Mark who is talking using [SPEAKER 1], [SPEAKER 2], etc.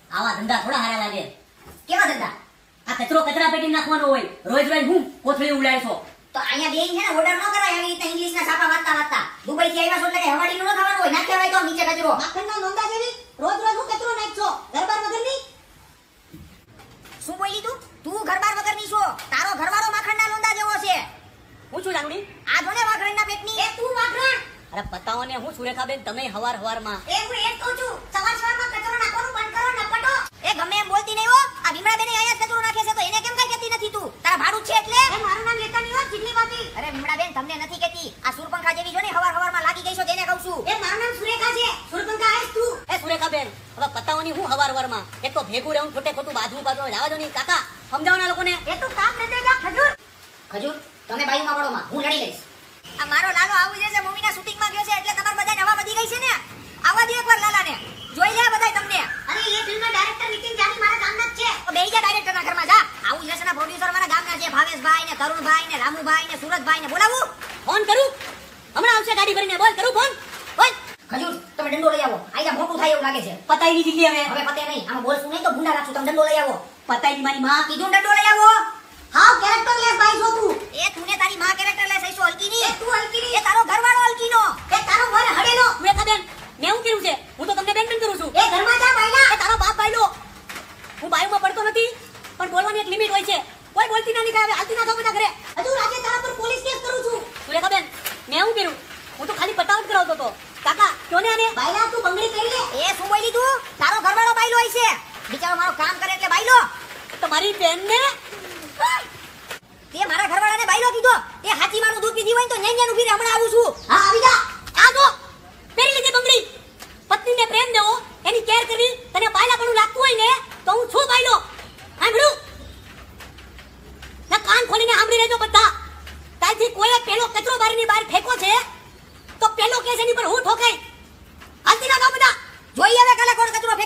[SPEAKER 1] આવા ધંધા થોડા હારા લાગે.
[SPEAKER 2] કેવા ધંધા?
[SPEAKER 1] આ કચરો કચરા પેટી નાખવાનો હોય, રોજ રોજ હું કોથળી ઉડાડે છો.
[SPEAKER 2] તો અહીંયા બેન છે ને ઓર્ડર ન કરાય આવી રીતના ઇંગ્લિશના છાપા વાંચતા દુબઈ થી આવ્યા છો એટલે હવાડીનું ન ખાવાનું હોય, નાખ્યા હોય તો નીચે કચરો.
[SPEAKER 3] માખણના નોંદા જેવી રોજ રોજ હું કચરો નાખશો ઘરબાર વગરની.
[SPEAKER 2] શું બોલી તું ઘરબાર વગરની છો? તારો ઘરવાળો માખણના નોંદા જેવો છે.
[SPEAKER 1] હું છું જાનુડી?
[SPEAKER 2] આ જોને વાઘરણના પેટની. એ તું વાઘરણ?
[SPEAKER 1] અરે પતાવો ને, હું સુરેખાબેન તમે હવારમાં
[SPEAKER 2] એ હું એ કહું છું, સવારમાં કચરો નાખવાનું બંધ કરો ને પટો. એ ગમે એમ બોલતી નહીં હો. આ ભીમડાબેને અહીંયા જ કચરો નાખે છે તો એને કેમ કઈ કહેતી નથી તું? તારા ભાડું છે એટલે? એ મારું નામ લેતા નહીં હો, ચીટલી બાપી. અરે ભીમડાબેન તમને નથી કહેતી. આ સુરપંખા જેવી જો ને હવારમાં લાગી ગઈ છો તેને કહું છું. એ મારું નામ સુરેખા છે. સુરપંખા આઈસ તું.
[SPEAKER 1] એ સુરેખાબેન, હવે પતાવોની હું હવારમાં એક તો ભેગું રહેવું ખોટે ખોટું બાજુ જવા દો ની. કાકા સમજાવના લોકોને.
[SPEAKER 2] એ તું કામ ન દેજા ખજૂર. ખજૂર તમે બાયુમાં પડોમાં, હું લડી લઈશ. આ મારો લાલો આવું છે મૂવીના શૂટિંગમાં ગયો છે એટલે તમાર બધાને હવા વધી ગઈ છે ને. આવા દે એકવાર લાલાને. જોઈ લે બધાય તમને. અરે એ ફિલ્મના ડાયરેક્ટર નીતિન જાની મારા ગામના જ છે. તો બેહી જા ડાયરેક્ટરના ઘરમાં જા. આવું છે ને પ્રોડ્યુસર મારા ગામના છે, ભાવેશભાઈ ને તરુણભાઈ ને રામુભાઈ ને સુરજભાઈ ને બોલાવું.
[SPEAKER 1] ફોન કરું? હમણાં આવશે ગાડી ભરીને. બોલ કરું ફોન. બોલ.
[SPEAKER 2] ખજૂર તમે દંડો લઈ આવો. આઈલા મોટું થાય એવું લાગે છે.
[SPEAKER 1] પતાઈ ની જિંદગી હવે
[SPEAKER 2] પતે નહીં. આમાં બોલશું નહીં તો ભૂંડા રાખશું. તમે દંડો લઈ આવો.
[SPEAKER 1] પતાઈ ની મારી માં
[SPEAKER 2] કીધું દંડો લઈ આવો. હાવ કેરેક્ટર લેસ ભાઈ છો તું. એ તુને તારી માં કેરેક્ટર લેસ હઈસો હલકી ની. એ તું હલકી ની. એ તારો ઘરવાળો હલકી નો. એ તારો વર હડેલો.
[SPEAKER 1] સુરેખાબેન, મેં હું કર્યું છે? હું તો તમને બેન કરું છું.
[SPEAKER 2] એ ઘરમાં જા બાયલા.
[SPEAKER 1] એ તારો બાપ બાયલો. હું બાયુમાં પડતો નથી, પણ બોલવાની એક લિમિટ હોય છે. કોઈ બોલતી નથી કે હવે હાલતી ના થો બધા ઘરે.
[SPEAKER 2] હજુ આજે તારા પર પોલીસ કેસ કરું છું.
[SPEAKER 1] સુરેખાબેન, મેં હું કર્યું? હું તો ખાલી પતાવટ કરાવતો હતો. કાકા ક્યો ને આને?
[SPEAKER 2] બાયલા તું બંગડી પહેરી લે. એ શું બોલી તું? તારો ઘરવાળો બાયલો હોય છે. બિચારો મારો કામ કરે એટલે બાયલો.
[SPEAKER 1] તમારી બેન ને
[SPEAKER 2] તે મારા ઘરવાળાને બાયલો કીધો. એ હાચી માનું દૂધ પીધી હોય તો ન્યાન્યાનું પીને હમણાં આવું છું. હા આવી જા.
[SPEAKER 1] આ જો પહેરી લીધી બંગડી. પત્નીને પ્રેમ દેવો, એની કેર કરવી, તને બાયલાપણું લાગતું હોય ને તો હું છું બાયલો. સાંભળ્યું? ના કાન ખોલીને સાંભળી લેજો બધા. કાલથી કોઈ પેલો કચરો બારની બહાર ફેંકો છે તો પેલો કેસ એની પર હું ઠોકાઈ. હાલતી ના થાવ બધા.
[SPEAKER 2] જોઈ હવે કાલે કોણ કચરો